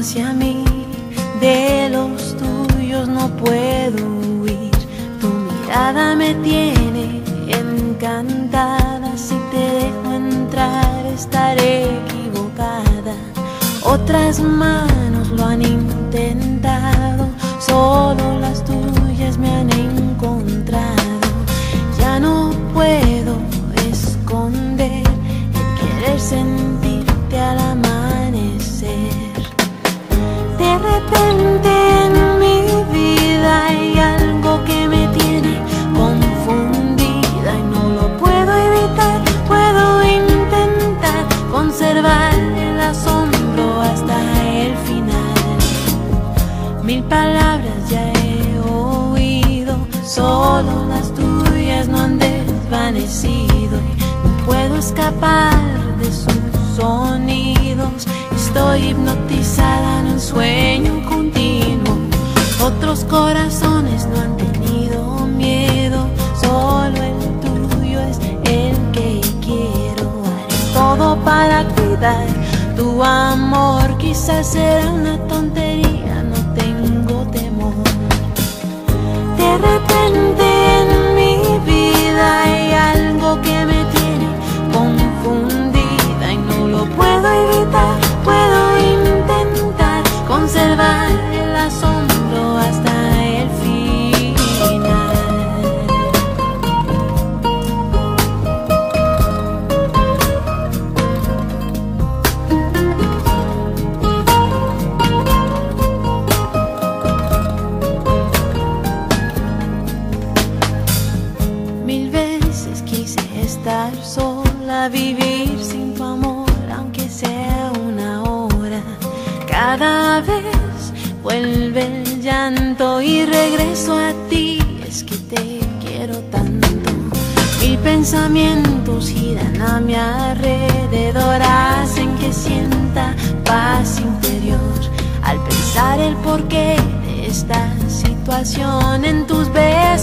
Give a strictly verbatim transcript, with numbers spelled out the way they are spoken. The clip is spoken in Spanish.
hacia mí, de los tuyos no puedo huir. Tu mirada me tiene encantada, si te dejo entrar estaré equivocada. Otras manos lo han intentado, solo las tuyas me han encontrado. Ya no puedo esconder el querer sentirte al amanecer. De repente en mi vida hay algo que me tiene confundida y no lo puedo evitar. Puedo intentar conservar el asombro hasta el final. Mil palabras ya he oído, solo las tuyas no han desvanecido y no puedo escapar de sus sonidos. Estoy hipnotizada en un sueño continuo. Otros corazones no han tenido miedo, solo el tuyo es el que quiero. Haré todo para cuidar tu amor. Quizás será una tontería, no tengo temor. De repente en mi vida hay algo que me tiene confundida y no lo puedo evitar. Puedo intentar conservar el asombro hasta el final. Mil veces quise estar sola, vivir sin tu amor, aunque sea una hora. Cada vez vuelve el llanto y regreso a ti, es que te quiero tanto. Mil pensamientos giran a mi alrededor, hacen que sienta paz interior al pensar el porqué de esta situación. En tus besos